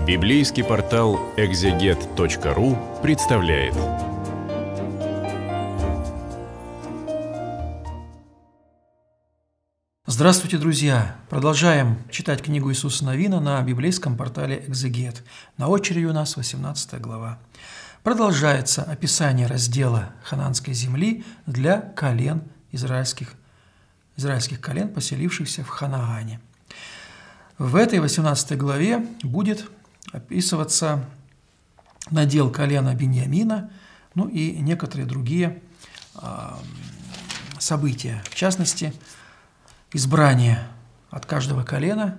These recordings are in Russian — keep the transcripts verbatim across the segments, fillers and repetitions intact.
Библейский портал экзегет точка ру представляет. Здравствуйте, друзья! Продолжаем читать книгу Иисуса Навина на библейском портале «Экзегет». На очереди у нас восемнадцатая глава. Продолжается описание раздела ханаанской земли для колен израильских, израильских колен, поселившихся в Ханаане. В этой восемнадцатой главе будет описываться надел колена Биньямина, ну и некоторые другие э, события. В частности, избрание от каждого колена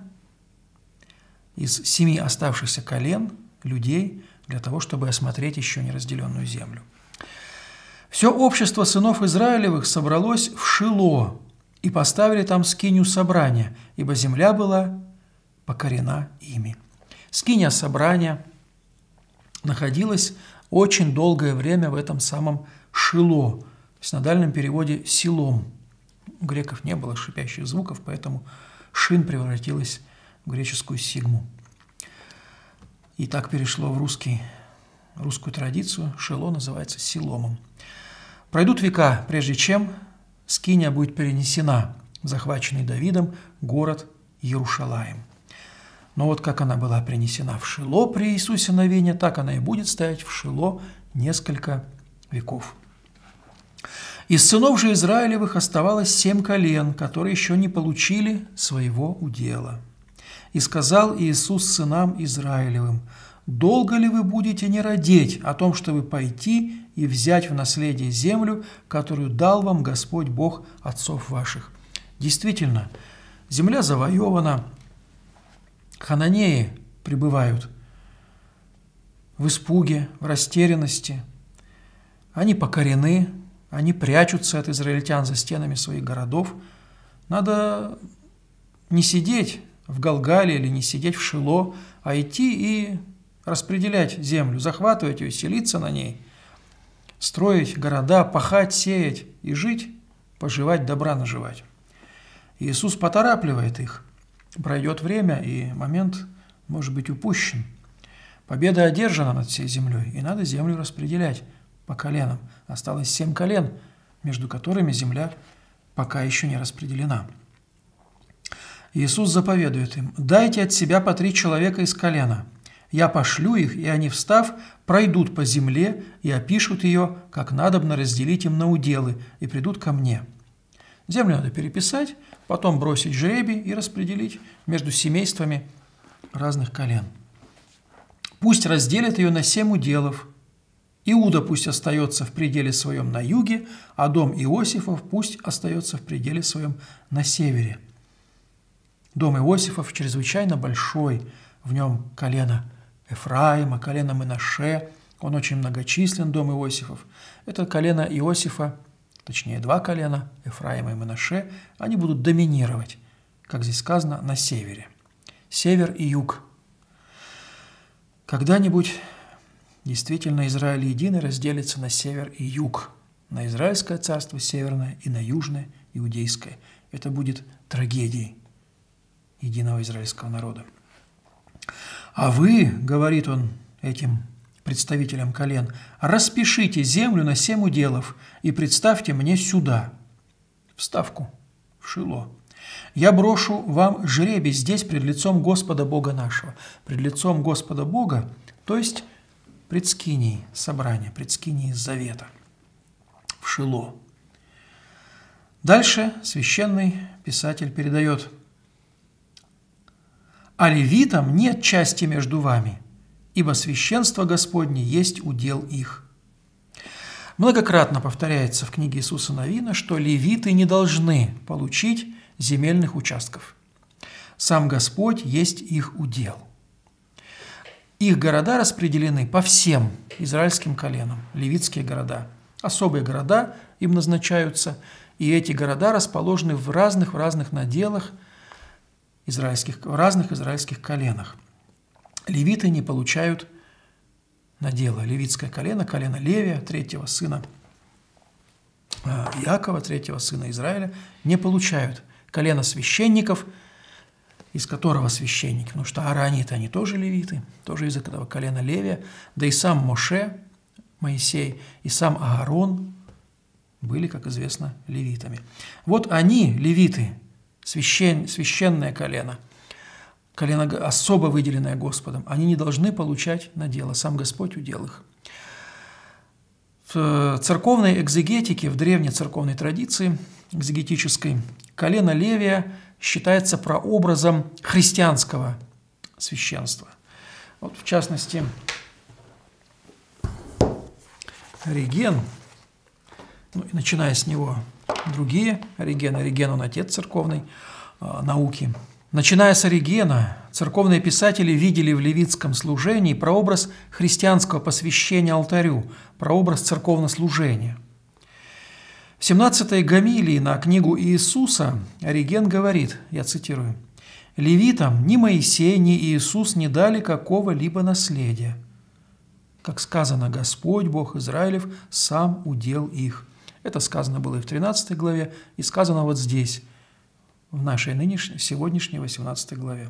из семи оставшихся колен людей для того, чтобы осмотреть еще неразделенную землю. Все общество сынов Израилевых собралось в Шило и поставили там скинию собрания, ибо земля была покорена ими. Скиния собрания находилась очень долгое время в этом самом Шило, то есть на дальнем переводе «селом». У греков не было шипящих звуков, поэтому шин превратилась в греческую сигму. И так перешло в русский, русскую традицию. Шило называется Силомом. Пройдут века, прежде чем скиния будет перенесена в захваченный Давидом город Иерушалаим. Но вот как она была принесена в Шило при Иисусе Навине, так она и будет стоять в Шило несколько веков. Из сынов же Израилевых оставалось семь колен, которые еще не получили своего удела. И сказал Иисус сынам Израилевым: «Долго ли вы будете не родить о том, чтобы пойти и взять в наследие землю, которую дал вам Господь Бог отцов ваших?» Действительно, земля завоевана, хананеи пребывают в испуге, в растерянности, они покорены, они прячутся от израильтян за стенами своих городов. Надо не сидеть в Галгале или не сидеть в Шило, а идти и распределять землю, захватывать ее, селиться на ней, строить города, пахать, сеять и жить, поживать, добра наживать. Иисус поторапливает их. Пройдет время, и момент может быть упущен. Победа одержана над всей землей, и надо землю распределять по коленам. Осталось семь колен, между которыми земля пока еще не распределена. Иисус заповедует им: «Дайте от себя по три человека из колена. Я пошлю их, и они, встав, пройдут по земле и опишут ее, как надобно разделить им на уделы, и придут ко мне». Землю надо переписать, потом бросить жребий и распределить между семействами разных колен. Пусть разделят ее на семь уделов. Иуда пусть остается в пределе своем на юге, а дом Иосифов пусть остается в пределе своем на севере. Дом Иосифов чрезвычайно большой, в нем колено Эфраима, колено Менаше, он очень многочислен, дом Иосифов. Это колено Иосифа, точнее два колена, Эфраима и Менаше, они будут доминировать, как здесь сказано, на севере. Север и юг. Когда-нибудь действительно Израиль единый разделится на север и юг, на Израильское царство северное и на южное иудейское. Это будет трагедией единого израильского народа. «А вы, — говорит он этим представителям колен, — распишите землю на семь уделов и представьте мне сюда, в ставку, в Шило. Я брошу вам жребий здесь пред лицом Господа Бога нашего». Пред лицом Господа Бога, то есть пред скинией собрания, пред скинией завета, в Шило. Дальше священный писатель передает: «А левитам нет части между вами, ибо священство Господне есть удел их». Многократно повторяется в книге Иисуса Навина, что левиты не должны получить земельных участков. Сам Господь есть их удел. Их города распределены по всем израильским коленам, левитские города. Особые города им назначаются, и эти города расположены в разных, в разных наделах, израильских, в разных израильских коленах. Левиты не получают надела. Левитское колено, колено Левия, третьего сына Иакова, третьего сына Израиля, не получают. Колено священников из которого священники, потому что аарониты, они тоже левиты, тоже из этого колена Левия, да и сам Моше, Моисей, и сам Аарон были, как известно, левитами. Вот они, левиты, священ, священное колено, колено особо выделенное Господом, они не должны получать надело, сам Господь удел их. В церковной экзегетике, в древней церковной традиции экзегетической, колено Левия считается прообразом христианского священства. Вот, в частности, Ориген, ну, и начиная с него другие, Ориген, Ориген он отец церковной э, науки. Начиная с Оригена, церковные писатели видели в левитском служении прообраз христианского посвящения алтарю, прообраз церковнослужения. В семнадцатой гомилии на книгу Иисуса Ориген говорит, я цитирую, «Левитам ни Моисей, ни Иисус не дали какого-либо наследия. Как сказано, Господь, Бог Израилев, сам удел их». Это сказано было и в тринадцатой главе, и сказано вот здесь, в нашей нынешней, сегодняшней восемнадцатой главе.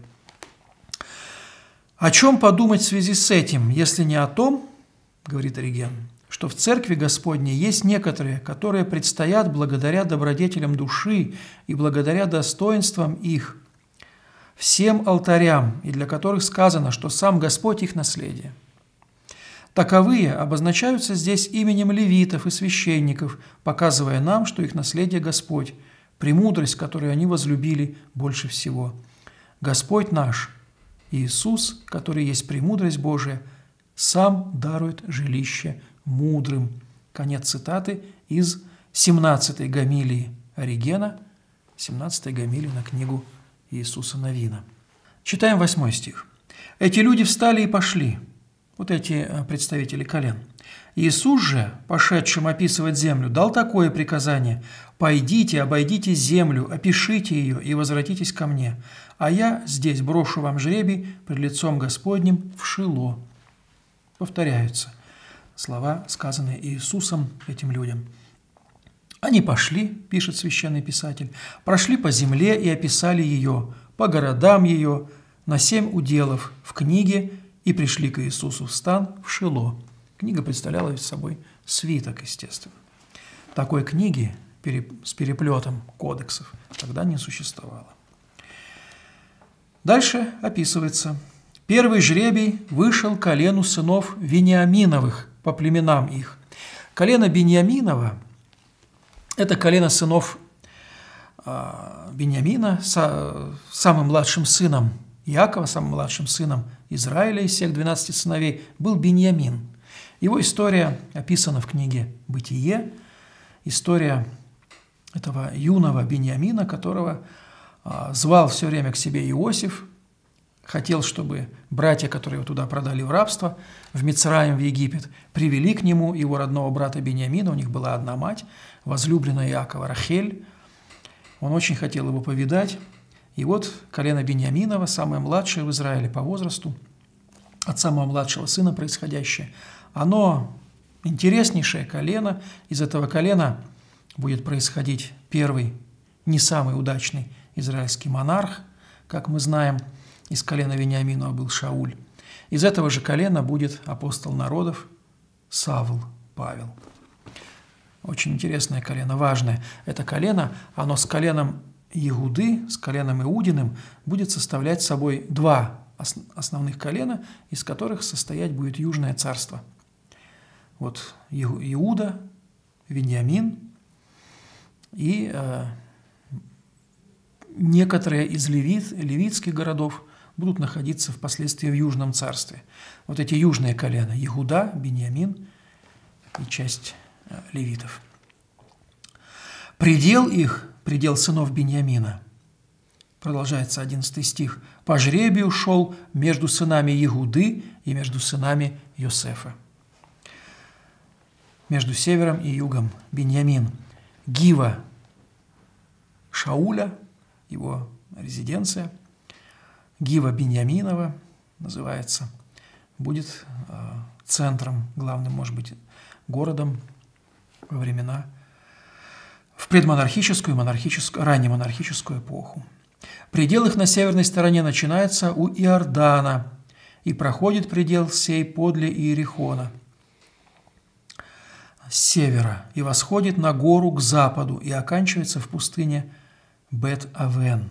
О чем подумать в связи с этим, если не о том, говорит Ориген, что в Церкви Господней есть некоторые, которые предстоят благодаря добродетелям души и благодаря достоинствам их, всем алтарям, и для которых сказано, что сам Господь их наследие. Таковые обозначаются здесь именем левитов и священников, показывая нам, что их наследие Господь, премудрость, которую они возлюбили больше всего. Господь наш, Иисус, который есть премудрость Божия, сам дарует жилище мудрым. Конец цитаты из семнадцатой гомилии Оригена, семнадцатой гомилии на книгу Иисуса Навина. Читаем восьмой стих. «Эти люди встали и пошли». Вот эти представители колен. Иисус же, пошедшим описывать землю, дал такое приказание: «Пойдите, обойдите землю, опишите ее и возвратитесь ко мне, а я здесь брошу вам жребий пред лицом Господним в Шило». Повторяются слова, сказанные Иисусом этим людям. «Они пошли, – пишет священный писатель, – прошли по земле и описали ее, по городам ее, на семь уделов в книге, и пришли к Иисусу в стан в Шило». Книга представляла собой свиток, естественно. Такой книги с переплетом кодексов тогда не существовало. Дальше описывается. «Первый жребий вышел колену сынов Вениаминовых по племенам их». Колено Беньяминова – это колено сынов Беньямина, самым младшим сыном Иакова, самым младшим сыном Израиля из всех двенадцати сыновей, был Беньямин. Его история описана в книге «Бытие». История этого юного Беньямина, которого а, звал все время к себе Иосиф, хотел, чтобы братья, которые его туда продали в рабство, в Мицраим, в Египет, привели к нему его родного брата Беньямина. У них была одна мать, возлюбленная Иакова Рахель. Он очень хотел его повидать. И вот колено Беньяминова, самое младшее в Израиле по возрасту, от самого младшего сына происходящее, оно интереснейшее колено. Из этого колена будет происходить первый, не самый удачный израильский монарх, как мы знаем, из колена Вениаминова был Шауль. Из этого же колена будет апостол народов Савл, Павел. Очень интересное колено, важное. Это колено, оно с коленом Иуды, с коленом Иудиным будет составлять собой два основных колена, из которых состоять будет Южное царство. Вот Иуда, Вениамин и э, некоторые из левит, левитских городов будут находиться впоследствии в Южном царстве. Вот эти южные колена – Иуда, Беньямин и часть э, левитов. Предел их, предел сынов Беньямина, продолжается одиннадцатый стих, по жребию шел между сынами Иуды и между сынами Йосефа. Между севером и югом Беньямин. Гива Шауля, его резиденция, Гива Беньяминова называется, будет центром, главным, может быть, городом во времена, в предмонархическую, монархическую, раннемонархическую эпоху. Предел их на северной стороне начинается у Иордана и проходит предел сей подле Иерихона с севера и восходит на гору к западу и оканчивается в пустыне Бет-Авен.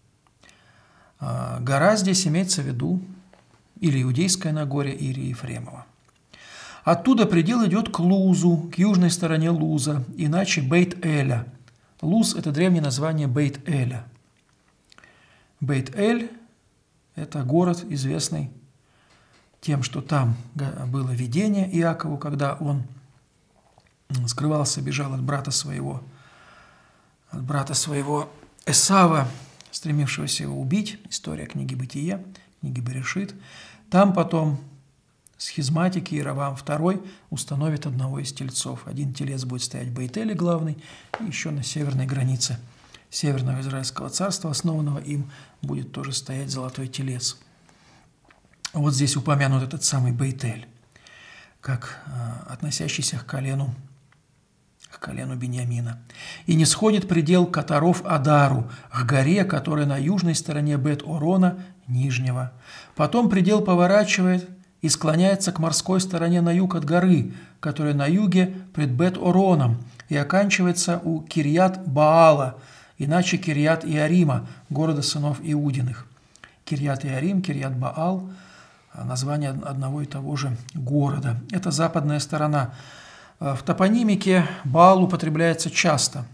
Гора здесь имеется в виду или Иудейское Нагорье, или Ефремово. Оттуда предел идет к Лузу, к южной стороне Луза, иначе Бейт-Эля. Луз – это древнее название Бейт-Эля. Бейт-Эль – это город, известный тем, что там было видение Иакову, когда он скрывался, бежал от брата своего, от брата своего Эсава, стремившегося его убить. История книги «Бытие», книги «Берешит». Там потом схизматики Иеровоам второй установит одного из тельцов. Один телец будет стоять в Бейт-Эле главный, и еще на северной границе Северного Израильского царства, основанного им, будет тоже стоять золотой телец. Вот здесь упомянут этот самый Бейт-Эль, как э, относящийся к колену, к колену Биньямина. «И не сходит предел Катаров Адару, к горе, которая на южной стороне Бет-Орона, Нижнего. Потом предел поворачивает и склоняется к морской стороне на юг от горы, которая на юге пред Бет-Ороном, и оканчивается у Кирьят-Баала, иначе Кирьят-Иарима, города сынов Иудиных». Кирьят-Иарим, Кирьят-Баал – название одного и того же города. Это западная сторона. В топонимике Баал употребляется часто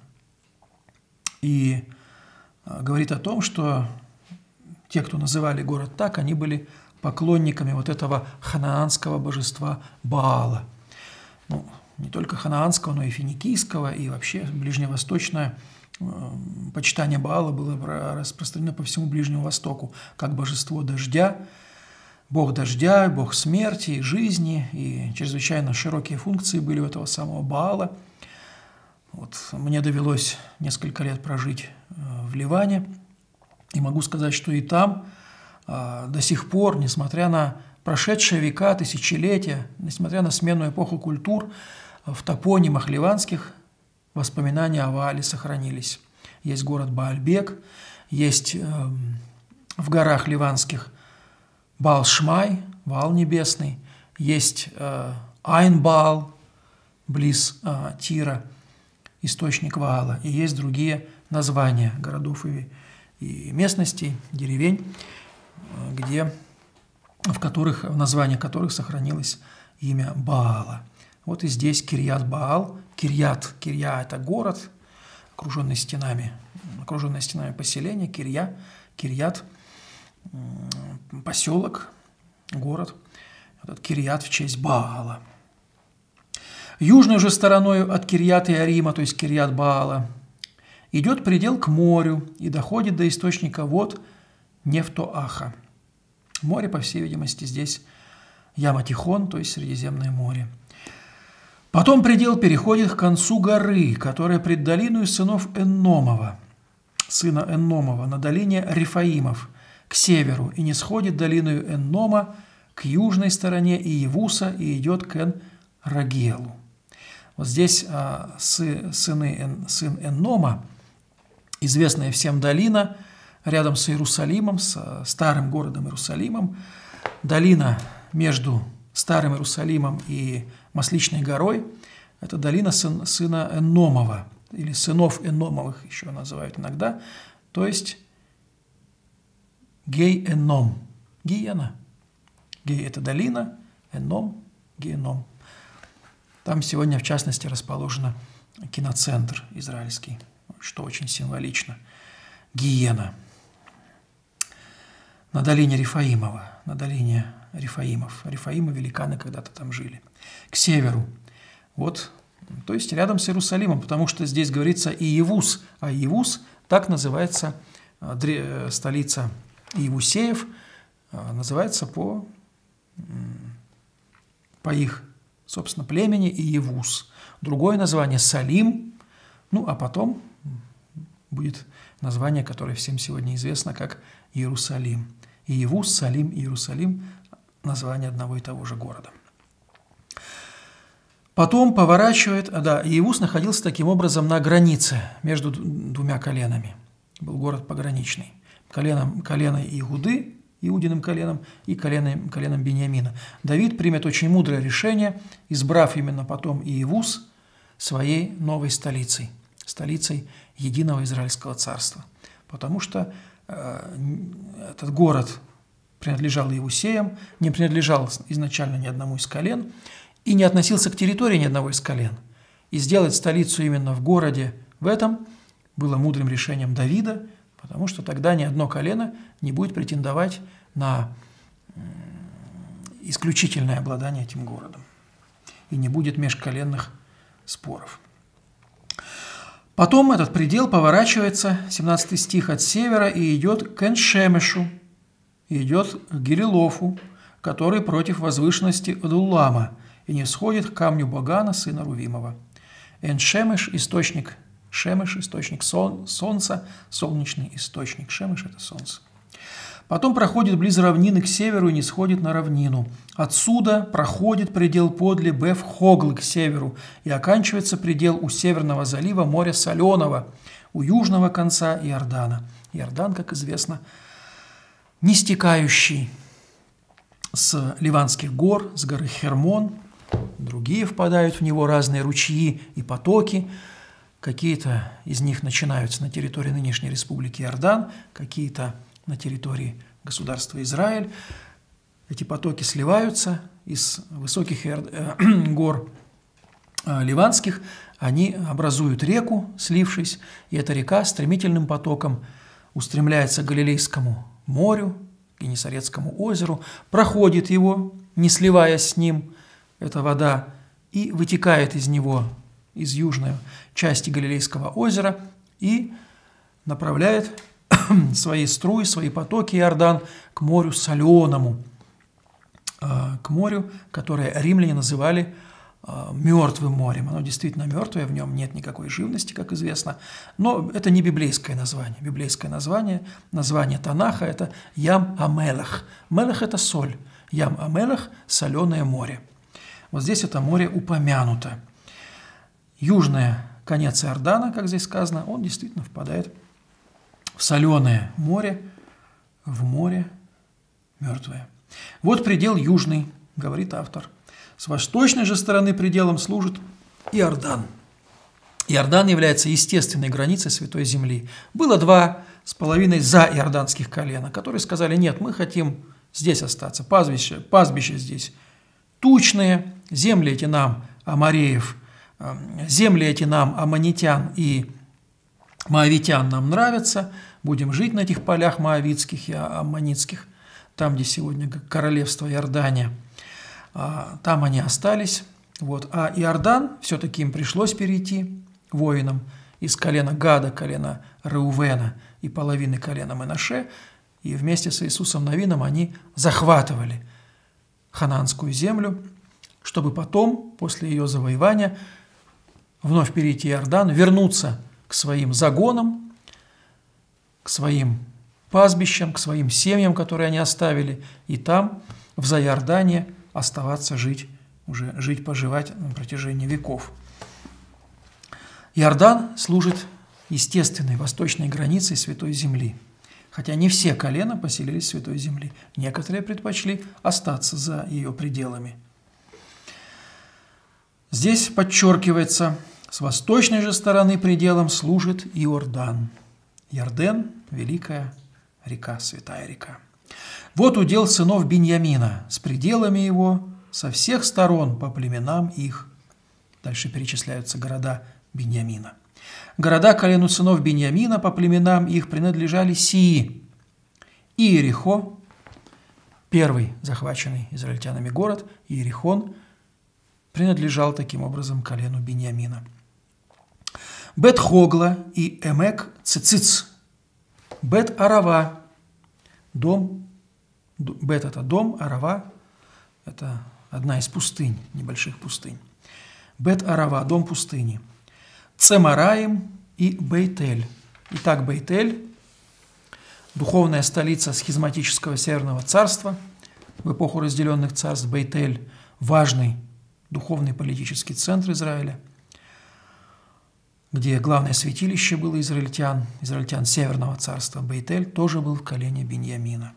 и говорит о том, что те, кто называли город так, они были поклонниками вот этого ханаанского божества Баала. Ну, не только ханаанского, но и финикийского, и вообще ближневосточное почитание Баала было распространено по всему Ближнему Востоку, как божество дождя, бог дождя, бог смерти и жизни, и чрезвычайно широкие функции были у этого самого Баала. Вот, мне довелось несколько лет прожить в Ливане, и могу сказать, что и там до сих пор, несмотря на прошедшие века, тысячелетия, несмотря на смену эпоху культур, в топонимах ливанских воспоминания о Ваале сохранились. Есть город Баальбек, есть э, в горах ливанских Баал-Шмай, Ваал небесный, есть э, Айн-Баал, близ э, Тира, источник Ваала, и есть другие названия городов и, и местностей, деревень, э, где, в которых, в названиях которых сохранилось имя Баала. Вот и здесь Кирьят-Баал, Кирьят, Кирья – это город, окруженный стенами, окруженное стенами поселение, Кирья, Кирьят – поселок, город, этот Кирьят в честь Баала. Южной же стороной от Кирьят-Иарима, то есть Кирьят-Баала, идет предел к морю и доходит до источника вод Нефтоаха. Море, по всей видимости, здесь Яма-Тихон, то есть Средиземное море. Потом предел переходит к концу горы, которая пред долиной сынов Энномова, сына Энномова, на долине Рифаимов, к северу, и не сходит долиною Эннома к южной стороне Иевуса и идет к Эн-Рагелу. Вот здесь а, сы, сыны, сын Эннома, известная всем долина, рядом с Иерусалимом, с старым городом Иерусалимом, долина между Старым Иерусалимом и Масличной горой, это долина сын, сына Энномова, или сынов Энномовых еще называют иногда, то есть Гей-Энном, Гиена. Гей – это долина, Энном – Геном. Там сегодня, в частности, расположен киноцентр израильский, что очень символично. Гиена. На долине Рифаимова, на долине Рифаимов. Рифаимы, великаны, когда-то там жили. К северу. Вот, то есть рядом с Иерусалимом, потому что здесь говорится Иевус, а Иевус, так называется столица Иевусеев, называется по, по их, собственно, племени Иевус. Другое название Салим, ну а потом будет название, которое всем сегодня известно как Иерусалим. Иевус, Салим, Иерусалим – название одного и того же города. Потом поворачивает, а да, Иевус находился таким образом на границе между двумя коленами. Был город пограничный. коленом, колено Иуды, Иудиным коленом, и коленом, коленом Беньямина. Давид примет очень мудрое решение, избрав именно потом Иевус своей новой столицей, столицей единого Израильского царства. Потому что э, этот город принадлежал Иевусеям, не принадлежал изначально ни одному из колен и не относился к территории ни одного из колен. И сделать столицу именно в городе в этом было мудрым решением Давида, потому что тогда ни одно колено не будет претендовать на исключительное обладание этим городом. И не будет межколенных споров. Потом этот предел поворачивается, семнадцатый стих, от севера и идет к Эн-Шемешу, идет к Гилелофу, который против возвышенности Адуллама, и не сходит к камню Багана, сына Рувимова. Эн-Шемеш – источник, Шемеш – источник сон, солнца, солнечный источник. Шемеш – это солнце. Потом проходит близ равнины к северу и не сходит на равнину. Отсюда проходит предел подле Беф-Хоглы к северу и оканчивается предел у северного залива моря Соленого, у южного конца Иордана. Иордан, как известно, не стекающий с Ливанских гор, с горы Хермон. Другие впадают в него разные ручьи и потоки. Какие-то из них начинаются на территории нынешней республики Иордан, какие-то на территории государства Израиль. Эти потоки сливаются из высоких гор ливанских, они образуют реку, слившись, и эта река стремительным потоком устремляется к Галилейскому морю, к Генесарецкому озеру, проходит его, не сливаясь с ним, эта вода, и вытекает из него, из южной части Галилейского озера, и направляет свои струи, свои потоки Иордан к морю Соленому, к морю, которое римляне называли мертвым морем. Оно действительно мертвое, в нем нет никакой живности, как известно, но это не библейское название. Библейское название, название Танаха – это Ям-Амелах. Мелах – это соль, Ям-Амелах – соленое море. Вот здесь это море упомянуто. Южный конец Иордана, как здесь сказано, он действительно впадает в соленое море, в море мертвое. Вот предел южный, говорит автор. С восточной же стороны пределом служит Иордан. Иордан является естественной границей Святой Земли. Было два с половиной заиорданских колена, которые сказали: нет, мы хотим здесь остаться, пастбище, пастбище здесь тучные, земли эти нам, амореев, земли эти нам, аммонитян и моавитян нам нравятся, будем жить на этих полях моавитских и аммонитских, там, где сегодня королевство Иордания. Там они остались. Вот. А Иордан, все-таки им пришлось перейти воинам из колена Гада, колена Реувена и половины колена Менаше, и вместе с Иисусом Навином они захватывали ханаанскую землю, чтобы потом, после ее завоевания, вновь перейти Иордан, вернуться к своим загонам, к своим пастбищам, к своим семьям, которые они оставили, и там, в Заиордане, оставаться, жить, уже жить, поживать на протяжении веков. Иордан служит естественной восточной границей Святой Земли. Хотя не все колена поселились в Святой Земли. Некоторые предпочли остаться за ее пределами. Здесь подчеркивается, с восточной же стороны пределом служит Иордан. Иорден – великая река, святая река. Вот удел сынов Биньямина с пределами его со всех сторон по племенам их. Дальше перечисляются города Биньямина. Города колену сынов Биньямина по племенам их принадлежали сии: Иерихо, первый захваченный израильтянами город, Иерихон, принадлежал таким образом колену Биньямина. Бет-Хогла и Эмек-Цециц, Бет-Арава, дом, Бет – это дом, Арава – это одна из пустынь, небольших пустынь. Бет-Арава – дом пустыни. Цемараим и Бейтель. Итак, Бейтель – духовная столица схизматического Северного царства в эпоху разделенных царств. Бейтель – важный духовный политический центр Израиля. где главное святилище было израильтян, израильтян Северного царства, Бейтель, тоже был в колене Биньямина.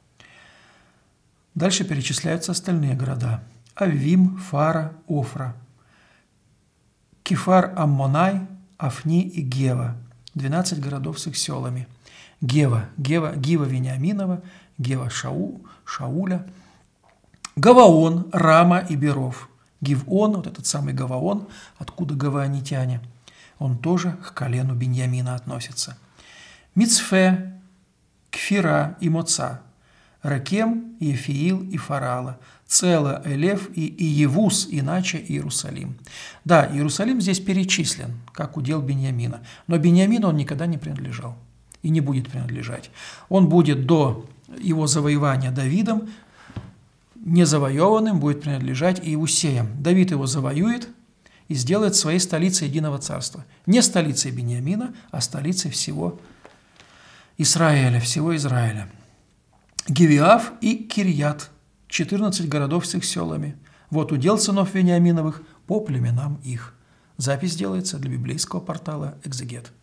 Дальше перечисляются остальные города. Аввим, Фара, Офра, Кефар, Аммонай, Афни и Гева. двенадцать городов с их селами. Гева, Гева, Гива Вениаминова, Гева Шау, Шауля, Гаваон, Рама и Беров. Гивон, вот этот самый Гаваон, откуда гаваонитяне, он тоже к колену Биньямина относится. Мицфе, Кфира и Моца, Ракем, Ефиил и Фарала, Цела, Элев и Иевус, иначе Иерусалим. Да, Иерусалим здесь перечислен, как удел Биньямина, но Биньямину он никогда не принадлежал и не будет принадлежать. Он будет до его завоевания Давидом незавоеванным, будет принадлежать Иусеям. Давид его завоюет и сделает своей столицей единого царства. Не столицей Биньямина, а столицей всего Израиля, всего Израиля. Гивиав и Кирьят, четырнадцать городов с их селами. Вот удел сынов Вениаминовых по племенам их. Запись делается для библейского портала «Экзегет».